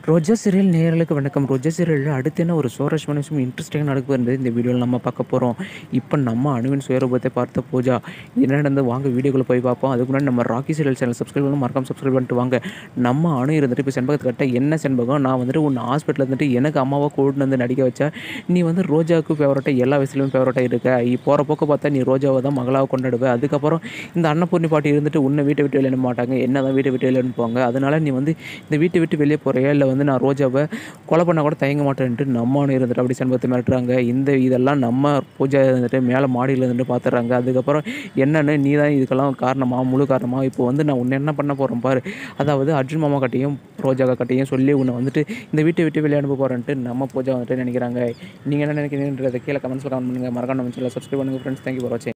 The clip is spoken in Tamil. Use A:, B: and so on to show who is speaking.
A: ரோஜா சீரியல் நேயர்களுக்கு வணக்கம். ரோஜா சீரியல்ல அடுத்து என்ன ஒரு சுவாரஸ்யமான விஷயம் இன்ட்ரெஸ்டிங்காக நடக்க போகுது இந்த வீடியோவில் நம்ம பார்க்க போகிறோம். இப்போ நம்ம அணுவின் சுயரூபத்தை பார்த்த பூஜா என்ன நடந்து வாங்க வீடியோக்குள்ளே போய் பார்ப்போம். அதுக்கு முன்னாடி நம்ம ராக்கி சீரியல் சேனல் சப்ஸ்கிரைப் பண்ணி மறக்காம சப்ஸ்கிரைப் பண்ணிட்டு வாங்க. நம்ம அணு இருந்துட்டு இப்போ செண்பகத்துக்கிட்ட என்ன செண்பகம் நான் வந்துட்டு உன்னை ஹாஸ்பிட்டலில் இருந்துட்டு எனக்கு அம்மாவை கூட்டு வந்து நடிக்க வச்சா நீ வந்து ரோஜாவுக்கு ஃபேவரட்டாக எல்லா வயசுலையும் ஃபேவரட்டாக இருக்க. போகிற போக்க பார்த்தா நீ ரோஜாவை தான் மகளாக கொண்டாடுவ. அதுக்கப்புறம் இந்த அன்னபூர்ணி பாட்டி இருந்துட்டு உன்னை வீட்டை விட்டு வெளியே மாட்டாங்க, என்ன தான் வீட்டை விட்டு வெளியே அனுப்புவாங்க. அதனால நீ வந்து இந்த வீட்டை விட்டு வெளியே போகிறையா இல்லை வந்து நான் ரோஜாவை கொலை பண்ண கூட தயங்க மாட்டேன்ட்டு நம்ம அணு இருந்துட்டு அப்படி செண்பகத்தை மிரட்டுறாங்க. இதெல்லாம் நம்ம பூஜா இருந்துட்டு மேலே மாடியில் இருந்துட்டு பார்த்துட்றாங்க. அதுக்கப்புறம் என்னென்னு நீ தான் இதுக்கெல்லாம் காரணமாக முழு காரணமாக இப்போ வந்து நான் உன்னை என்ன பண்ண போகிறேன் பாரு, அதாவது அர்ஜுன் மாமா கட்டையும் ரோஜா கட்டையும் சொல்லி உன்னை வந்துட்டு இந்த வீட்டை விட்டு வெளியே அனுப்ப போகிறேன்ட்டு நம்ம பூஜா வந்துட்டு நினைக்கிறாங்க. நீங்கள் என்ன நினைக்கிறீங்கன்றதை கீழே கமெண்ட்ஸில் கமெண்ட் பண்ணுங்கள். மறக்காம நம்ம சேனலை சப்ஸ்கிரைப் பண்ணுங்கள் ஃப்ரெண்ட்ஸ். தேங்க்யூ ஃபார் வாட்சிங்.